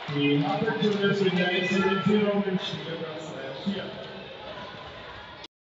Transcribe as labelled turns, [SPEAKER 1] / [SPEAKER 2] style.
[SPEAKER 1] Die Abendschule für die Einzelne Führung in Schwiegergast last year.